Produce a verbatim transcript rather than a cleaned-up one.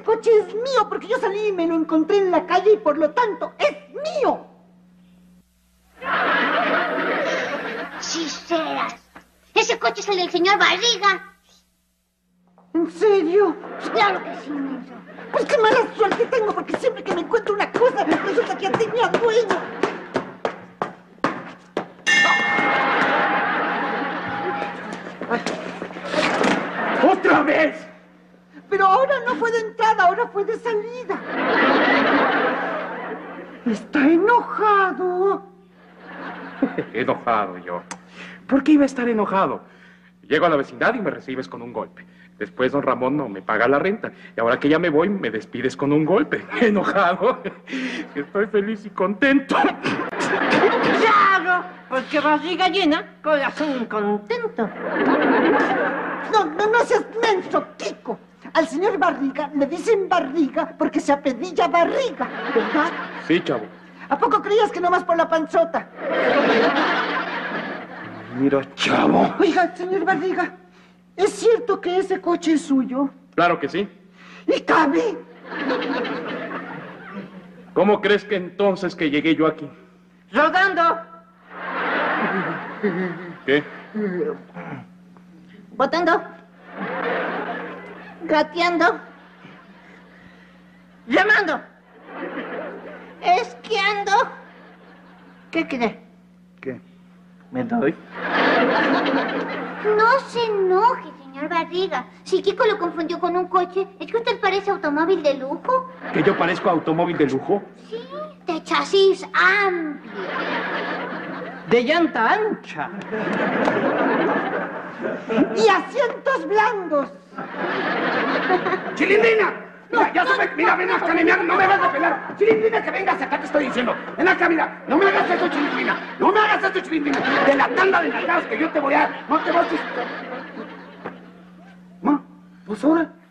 coche es mío porque yo salí y me lo encontré en la calle y por lo tanto es mío. Sisteras. Ese coche es el del señor Barriga. ¿En serio? Claro que sí, menso. Pues qué mala suerte tengo porque siempre que me encuentro una cosa resulta que ya tenía dueño. ¡Otra vez! Pero ahora no fue de entrada, ahora fue de salida. Está enojado. Enojado yo. ¿Por qué iba a estar enojado? Llego a la vecindad y me recibes con un golpe. Después don Ramón no me paga la renta. Y ahora que ya me voy, me despides con un golpe. Enojado. Estoy feliz y contento. Claro, porque barriga llena, corazón contento. No, no, no seas menso, Kiko. Al señor Barriga le dicen Barriga porque se apellida Barriga, ¿verdad? Sí, chavo. ¿A poco creías que nomás por la panzota? Mira, chavo. Oiga, señor Barriga, ¿es cierto que ese coche es suyo? Claro que sí. ¿Y cabe? ¿Cómo crees que entonces que llegué yo aquí? Rodando, ¿Qué? botando, gateando, llamando, esquiando. ¿Qué cree? ¿Qué? ¿Me doy? No se enoje, señor Barriga. Si Kiko lo confundió con un coche, ¿es que usted parece automóvil de lujo? ¿Que yo parezco automóvil de lujo? Sí, de chasis amplio. De llanta ancha. Y asientos blandos. ¡Chilindrina! Mira, ya sabes, mira, ven acá, mira, no me hagas de pelar. Chilindrina, que vengas acá, te estoy diciendo. Ven acá, mira, no me hagas eso, Chilindrina. No me hagas eso, Chilindrina. De la tanda de nalgadas que yo te voy a dar, no te vas a... Ma, pues ahora,